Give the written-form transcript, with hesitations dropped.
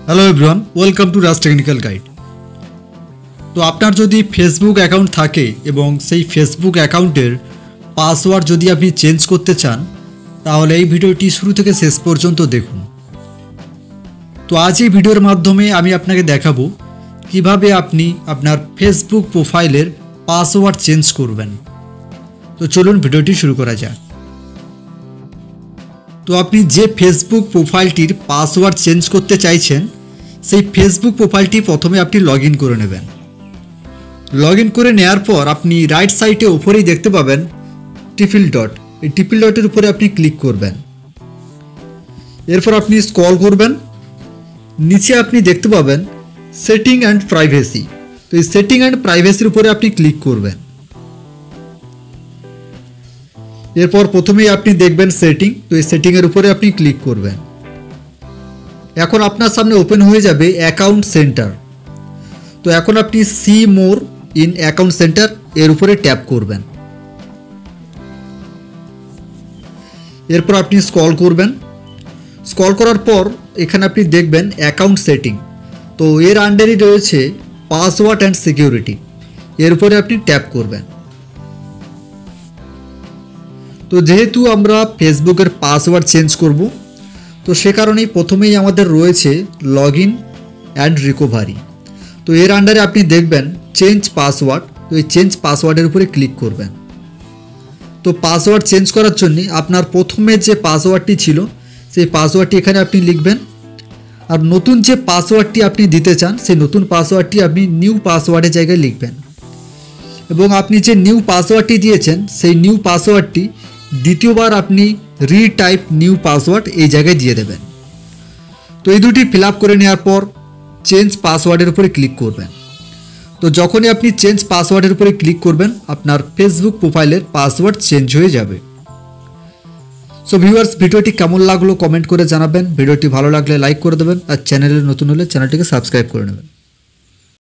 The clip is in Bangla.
Hello everyone welcome to Raj technical guide. तो आपनार जदि फेसबुक अ্যাকাউন্ট थाके एबं सेई फेसबुक अ্যাকাউন্টেर पासওয়ার্ড जदि आपनि चेंज करते चान ताहले एई भिडियोटी शुरू थेके शेष पर्यन्त देखुन। तो आज एई भिडियोर माध्यमे आमि आपनाके देखाबो किभाबे आपनि आपनार फेसबुक प्रोफाइलेर पासওয়ার্ড चेंज करबेन। तो चलुन भिडियोटी शुरू करा जाक। तो आपनि जे फेसबुक प्रोफाइलटिर पासওয়ার্ড चेंज करते चाइछेन सेई फेसबुक प्रोफाइलटी प्रथमे आपनि लगइन करे नेबेन। लगइन करे नेওয়ার पर आपनि राइट साइडे ऊपरेई देखते पाबेन ट्रिपल डट। এই ट्रिपल डटेर उपरे आपनि क्लिक करबेन। एरपर आपनि स्क्रल करबेन, नीचे आपनि देखते पाबेन सेटिंग एंड प्राइवेसी। तो এই सेटिंग एंड प्राइवेसिर उपरे आपनि क्लिक करबेन। एरपर प्रथमेই आपनि देखबेन सेटिंग। तो এই सेटिंगের উপরে আপনি ক্লিক করবেন। এখন আপনার সামনে ওপেন হয়ে যাবে অ্যাকাউন্ট সেন্টার। তো এখন আপনি see more in account centre এর উপরে ট্যাপ করবেন। এরপর আপনি স্ক্রল করবেন। স্ক্রল করার পর এখানে আপনি দেখবেন অ্যাকাউন্ট সেটিং। তো এর আন্ডারই রয়েছে পাসওয়ার্ড অ্যান্ড সিকিউরিটি, এর উপরে আপনি ট্যাপ করবেন। তো যেহেতু আমরা ফেসবুকের পাসওয়ার্ড চেঞ্জ করব তো সে কারণেই প্রথমেই আমাদের রয়েছে লগইন অ্যান্ড রিকভারি। তো এর আন্ডারে আপনি দেখবেন চেঞ্জ পাসওয়ার্ড। তো এই চেঞ্জ পাসওয়ার্ডের উপরে ক্লিক করবেন। তো পাসওয়ার্ড চেঞ্জ করার জন্য আপনার প্রথমে যে পাসওয়ার্ডটি ছিল সেই পাসওয়ার্ডটি এখানে আপনি লিখবেন। আর নতুন যে পাসওয়ার্ডটি আপনি দিতে চান সেই নতুন পাসওয়ার্ডটি আপনি নিউ পাসওয়ার্ডের জায়গায় লিখবেন। এবং আপনি যে নিউ পাসওয়ার্ডটি দিয়েছেন সেই নিউ পাসওয়ার্ডটি দ্বিতীয়বার আপনি রিটাইপ নিউ পাসওয়ার্ড এই জায়গায় দিয়ে দেবেন। তো এই দুটি ফিল আপ করে নেওয়ার পর চেঞ্জ পাসওয়ার্ডের উপরে ক্লিক করবেন। তো যখনই আপনি চেঞ্জ পাসওয়ার্ডের উপরে ক্লিক করবেন আপনার ফেসবুক প্রোফাইলের পাসওয়ার্ড চেঞ্জ হয়ে যাবে। সো ভিউয়ার্স, ভিডিওটি কেমন লাগলো কমেন্ট করে জানাবেন। ভিডিওটি ভালো লাগলে লাইক করে দেবেন আর চ্যানেলে নতুন হলে চ্যানেলটিকে সাবস্ক্রাইব করে নেবেন।